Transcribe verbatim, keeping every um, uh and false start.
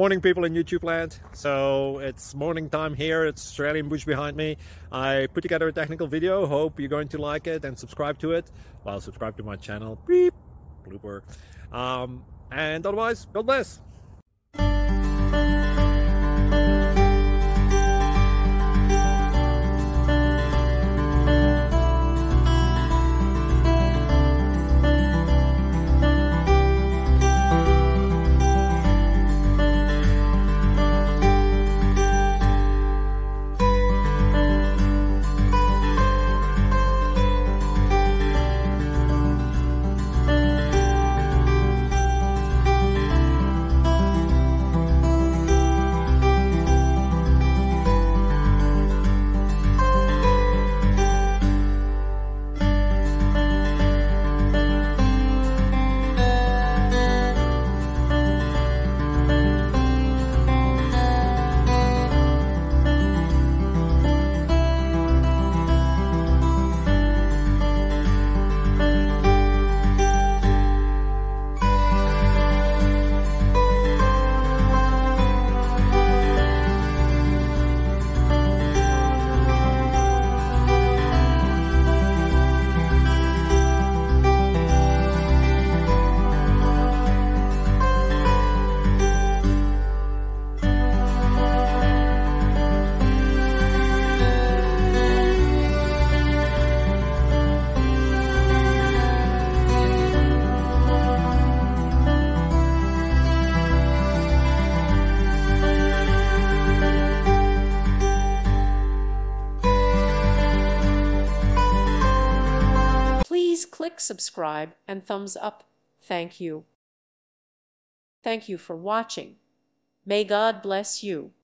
Morning, people in YouTube land. So it's morning time here. It's Australian bush behind me. I put together a technical video. Hope you're going to like it and subscribe to it. Well, subscribe to my channel. Beep. Blooper. Um, and otherwise, God bless. Please click subscribe and thumbs up. Thank you. Thank you for watching. May God bless you.